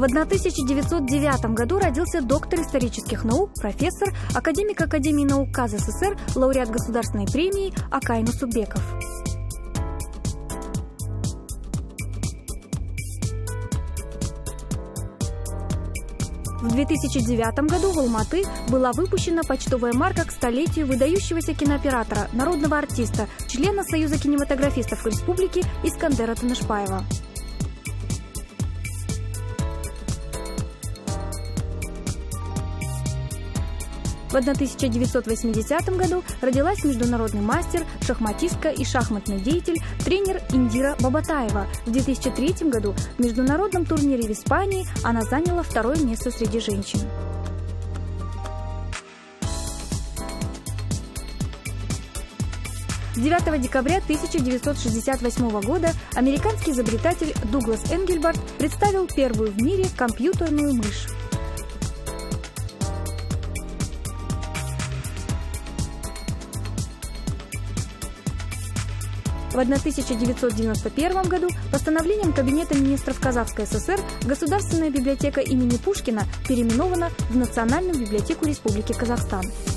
В 1909 году родился доктор исторических наук, профессор, академик Академии наук КАЗ СССР, лауреат государственной премии Акай Нусупбеков. В 2009 году в Алматы была выпущена почтовая марка к столетию выдающегося кинооператора, народного артиста, члена Союза кинематографистов Республики Искандера Тынышпаева. В 1980 году родилась международный мастер, шахматистка и шахматный деятель, тренер Индира Бабатаева. В 2003 году в международном турнире в Испании она заняла второе место среди женщин. С 9 декабря 1968 года американский изобретатель Дуглас Энгельбарт представил первую в мире компьютерную мышь. В 1991 году постановлением Кабинета министров Казахской ССР Государственная библиотека имени Пушкина переименована в Национальную библиотеку Республики Казахстан.